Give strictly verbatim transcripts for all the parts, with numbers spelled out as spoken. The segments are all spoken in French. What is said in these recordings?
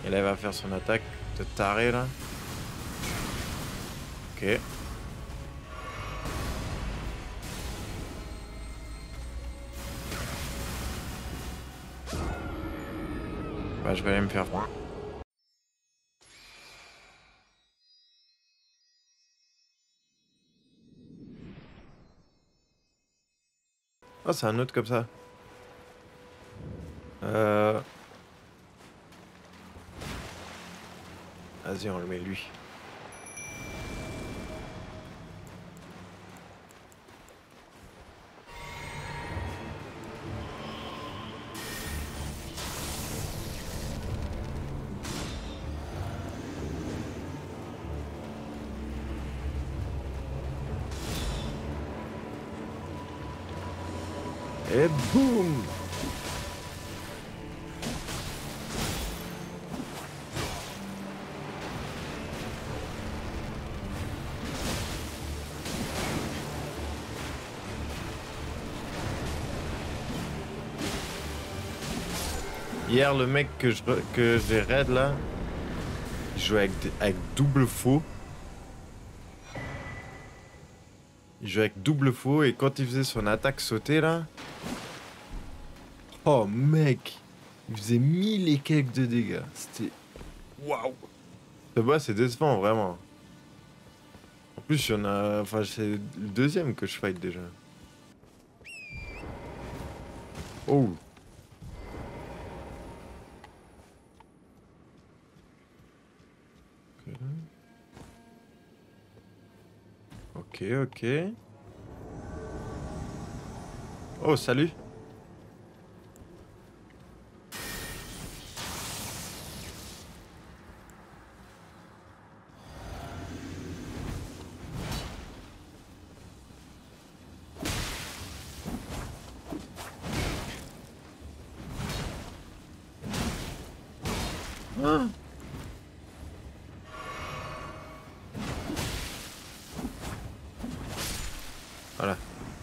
Et là, il va faire son attaque de taré, là. Ok. Bah, je vais aller me faire froid. Oh, c'est un autre comme ça. Euh... Vas-y, on le met lui. Et boum! Hier, le mec que je que j'ai raid là, il jouait avec, avec double faux. Il jouait avec double faux et quand il faisait son attaque sautée là, oh mec, il faisait mille et quelques de dégâts. C'était waouh. Ce boss c'est décevant vraiment. En plus, il y en a, enfin c'est le deuxième que je fight déjà. Oh. Ok, ok. Oh, salut. Ah. Voilà.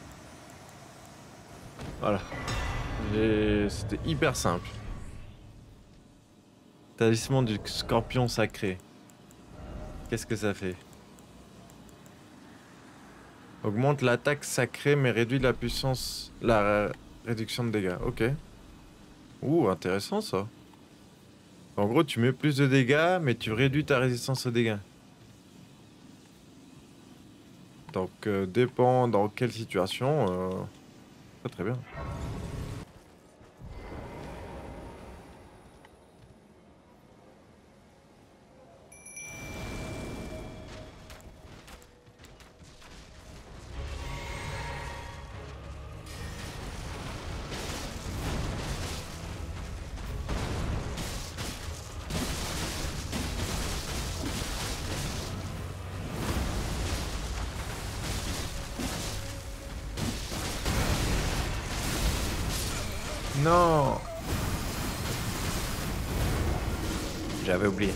Voilà. C'était hyper simple. Talisman du scorpion sacré. Qu'est-ce que ça fait? Augmente l'attaque sacrée mais réduit la puissance... La réduction de dégâts. Ok. Ouh, intéressant ça. En gros, tu mets plus de dégâts mais tu réduis ta résistance aux dégâts. Donc, euh, dépend dans quelle situation. Euh... Très très bien. Non! J'avais oublié.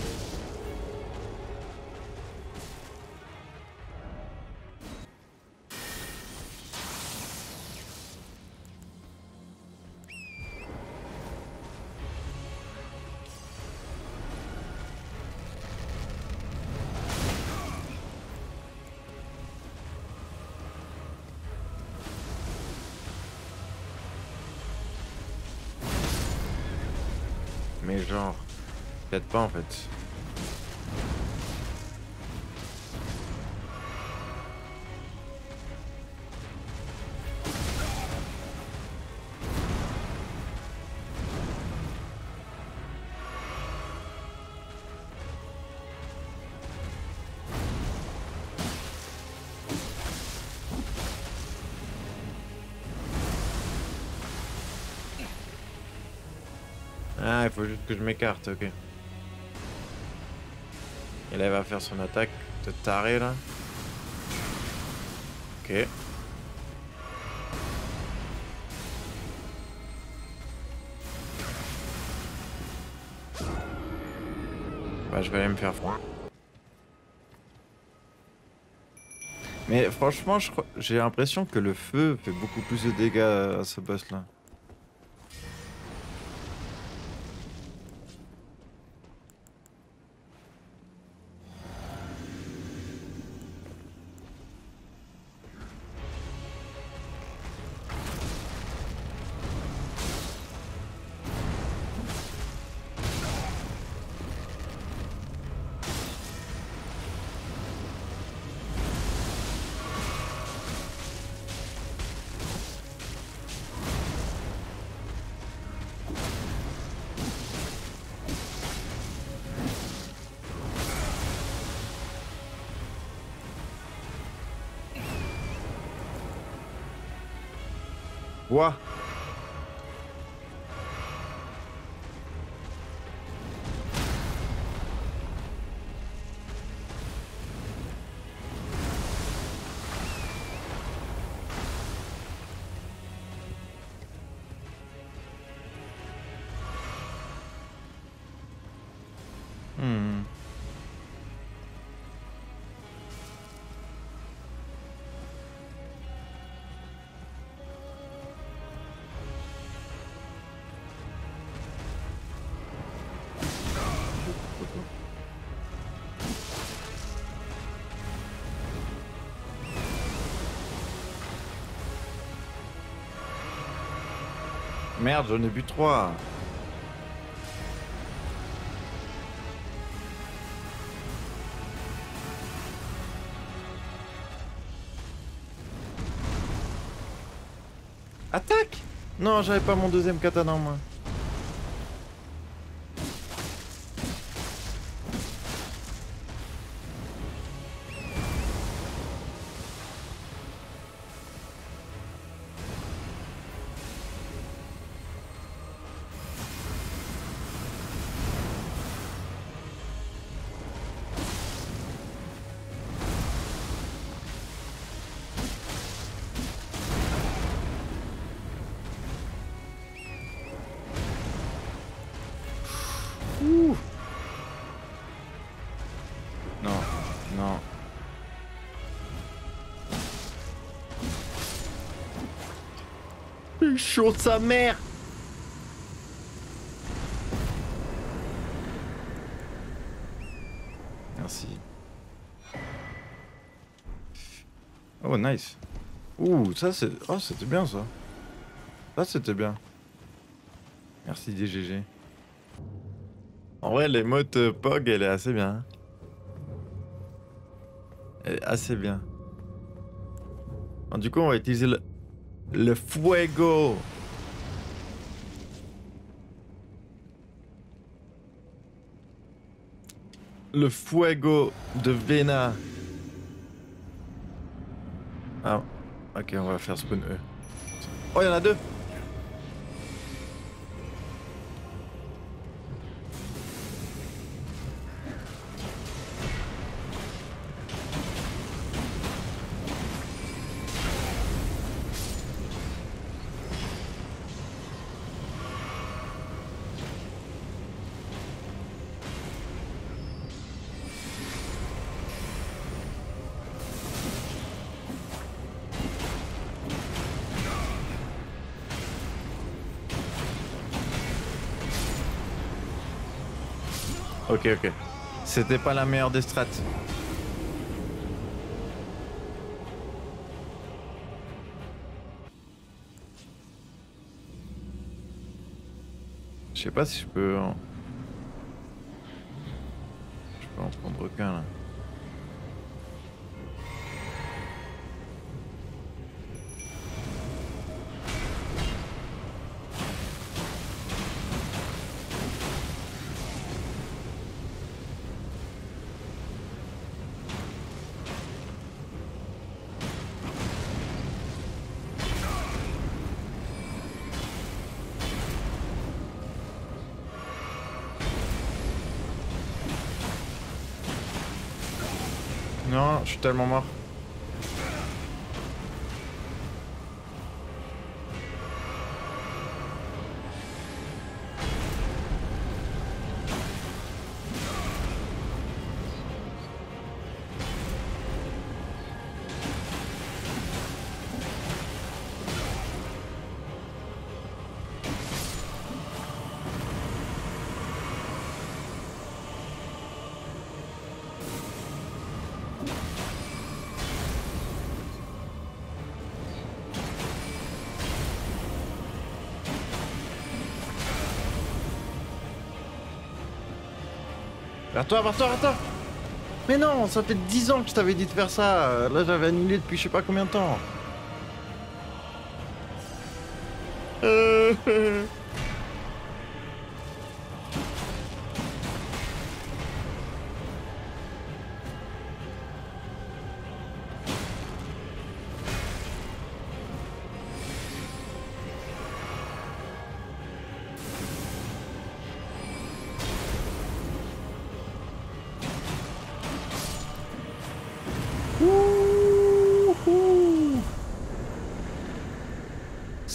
Mais genre, peut-être pas en fait. Ah, il faut juste que je m'écarte, ok. Et là, il va faire son attaque de taré, là. Ok. Bah, je vais aller me faire froid. Mais franchement, j'ai l'impression que le feu fait beaucoup plus de dégâts à ce boss-là. Quoi? Hmm. Merde, j'en ai bu trois. Attaque! Non, j'avais pas mon deuxième katana en main. Ouh. Non, non. Il est chaud de sa mère. Merci. Oh, nice. Ouh, ça c'est... Oh, c'était bien ça. Ça c'était bien. Merci D G G. En vrai, l'émote euh, P O G, elle est assez bien. Elle est assez bien. Alors, du coup, on va utiliser le, le Fuego. Le Fuego de Vena. Ah, ok, on va faire spawn E. Oh, il y en a deux. Ok, ok. C'était pas la meilleure des strats. Je sais pas si je peux en... Je peux en prendre qu'un là. Non, je suis tellement mort. Vers toi, vers toi, vers toi. Mais non, ça fait dix ans que je t'avais dit de faire ça. Là, j'avais annulé depuis je sais pas combien de temps. Euh...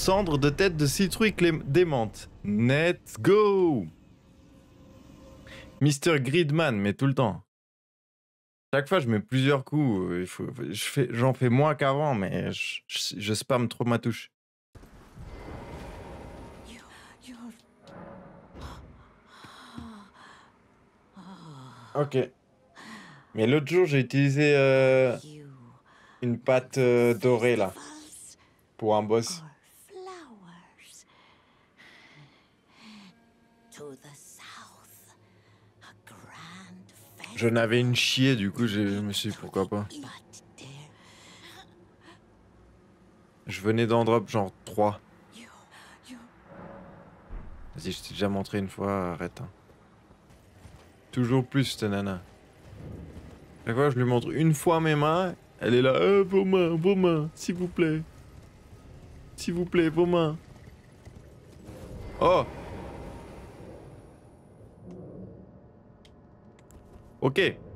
cendre de tête de citrouille démente. Let's go. Mister Gridman, mais tout le temps. Chaque fois, je mets plusieurs coups. Il faut, je fais, j'en fais moins qu'avant, mais je, je, je spamme trop ma touche. Ok. Mais l'autre jour, j'ai utilisé euh, une pâte euh, dorée, là, pour un boss. Je n'avais une chier, du coup, je me suis dit, pourquoi pas. Je venais d'en drop genre trois. Vas-y, je t'ai déjà montré une fois, arrête. Hein. Toujours plus, cette nana. Chaque fois, je lui montre une fois mes mains, elle est là, euh, vos mains, vos mains, s'il vous plaît. S'il vous plaît, vos mains. Oh! Ok.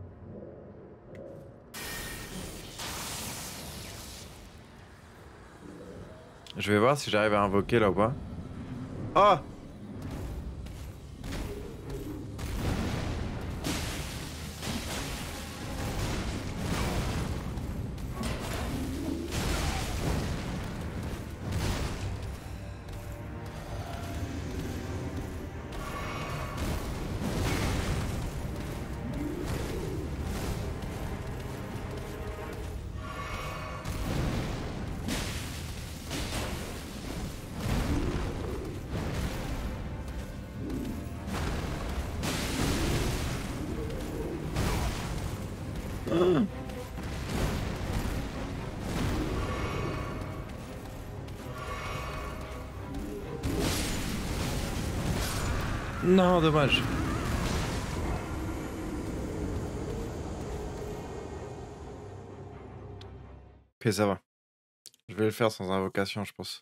Je vais voir si j'arrive à invoquer là ou pas. Oh! Non, dommage. Ok, ça va. Je vais le faire sans invocation, je pense.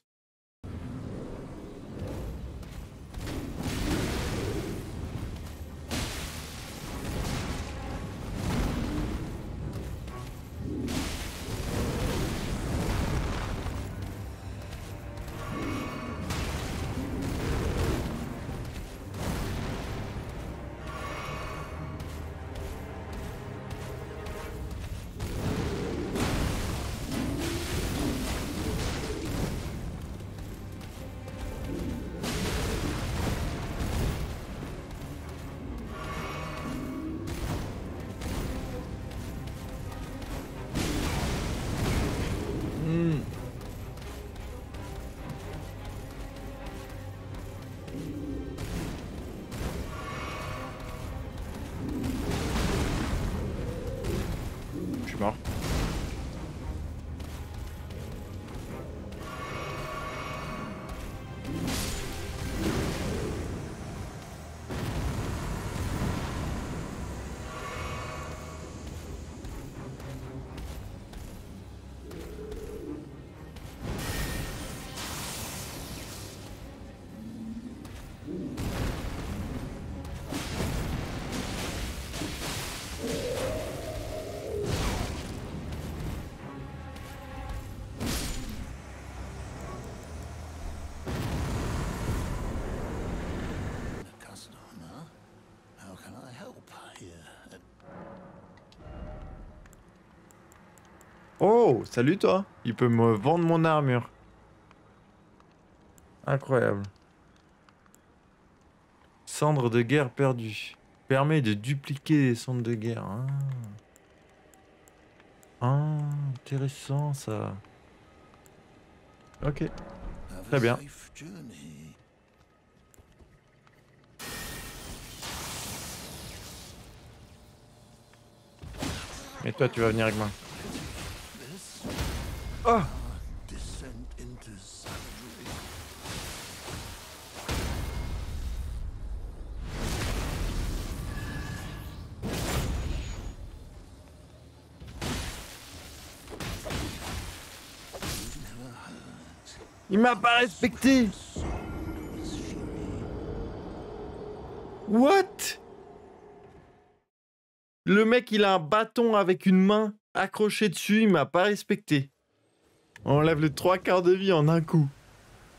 Je suis mort. Oh, salut toi. Il peut me vendre mon armure. Incroyable. Cendre de guerre perdue. Permet de dupliquer les cendres de guerre. Ah, ah intéressant ça. Ok. Très bien. Et toi, tu vas venir avec moi. Oh! Il m'a pas respecté. What? Le mec, il a un bâton avec une main accrochée dessus, il m'a pas respecté. On enlève les trois quarts de vie en un coup.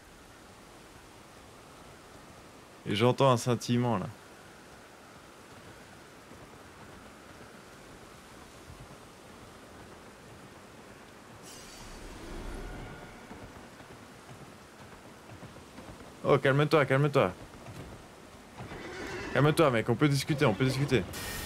Et j'entends un scintillement là. Oh, calme-toi, calme-toi. Calme-toi, mec, on peut discuter, on peut discuter.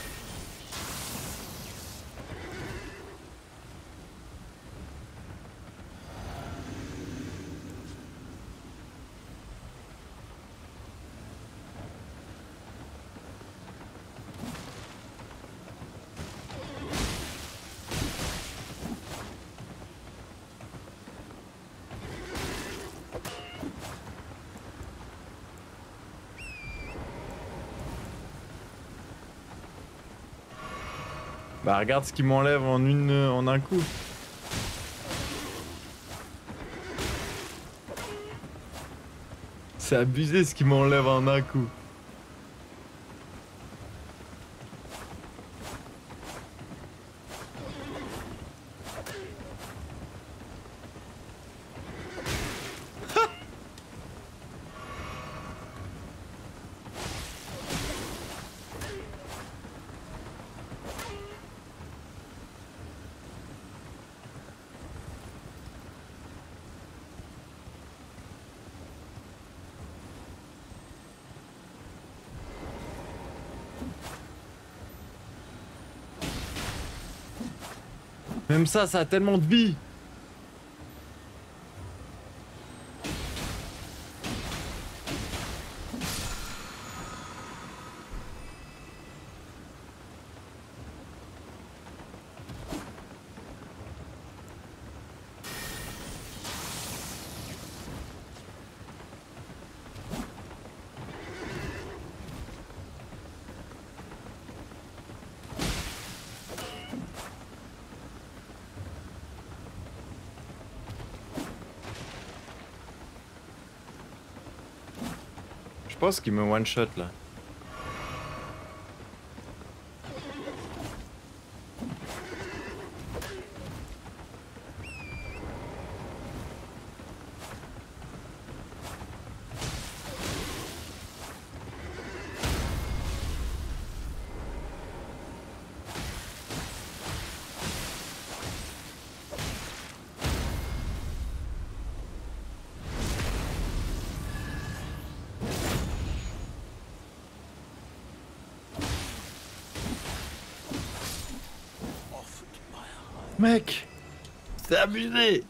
Bah regarde ce qui m'enlève en une en un coup. C'est abusé ce qui m'enlève en un coup. Même ça, ça a tellement de vie. Je pense qu'il me one shot là. Mec, c'est abusé.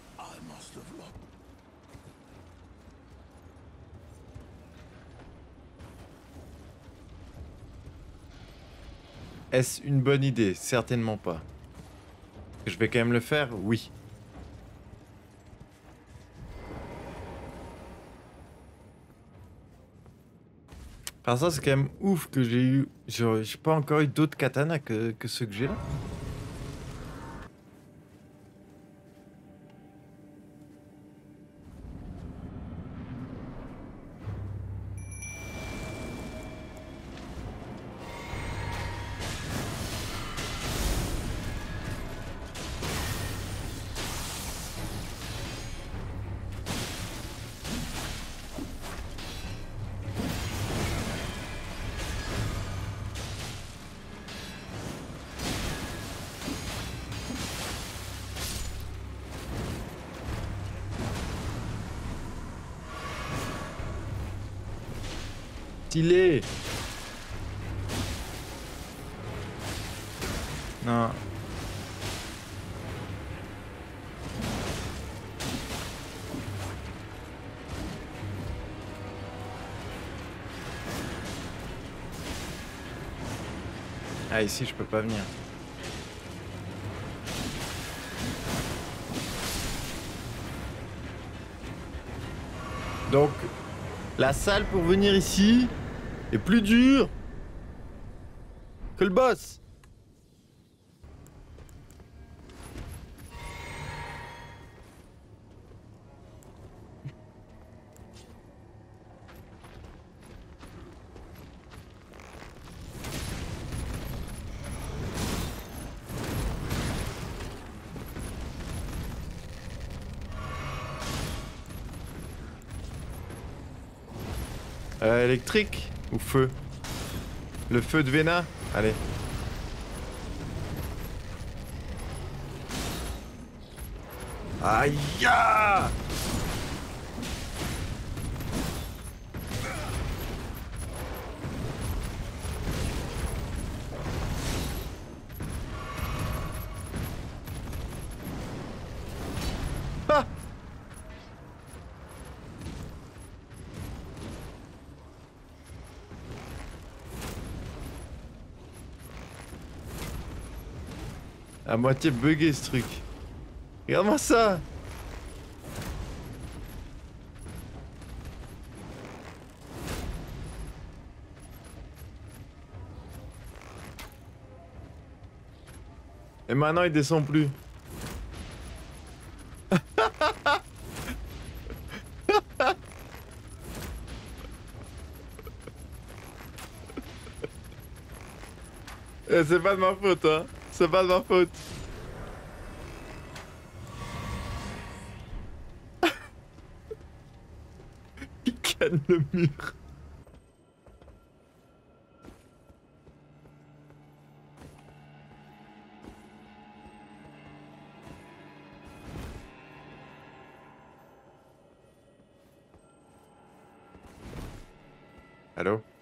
Est-ce une bonne idée? Certainement pas. Je vais quand même le faire? Oui. Par ça, c'est quand même ouf que j'ai eu... J'ai pas encore eu d'autres katanas que, que ceux que j'ai là. Stylé. Non. Ah, ici, je peux pas venir. Donc, la salle pour venir ici est plus dure que le boss. Euh, électrique ou feu? Le feu de Véna? Allez. Aïe ya! Ah! À moitié bugué ce truc. Regarde-moi ça! Et maintenant il descend plus. Eh, c'est pas de ma faute, hein. C'est pas de ma faute. Il canne le mur. Allô?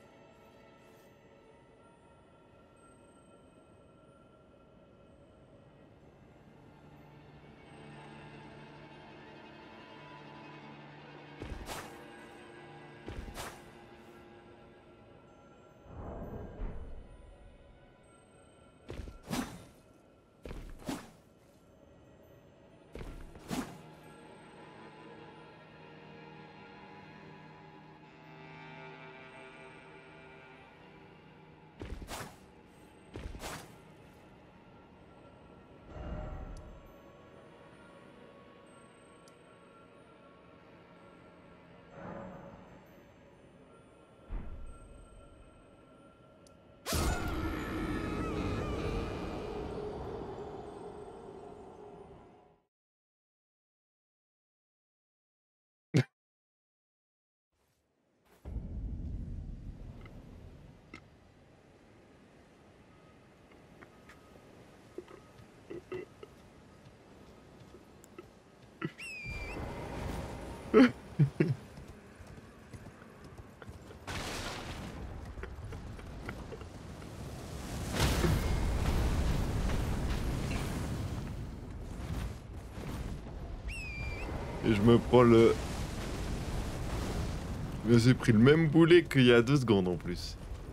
Et je me prends le... Je me suis pris le même boulet qu'il y a deux secondes en plus.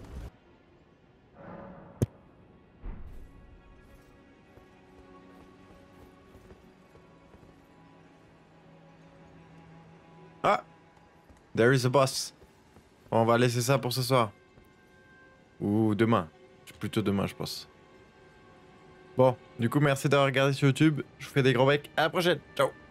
Ah! There is a boss. On va laisser ça pour ce soir. Ou demain. Plutôt demain, je pense. Bon, du coup, merci d'avoir regardé sur YouTube. Je vous fais des gros becs. À la prochaine. Ciao!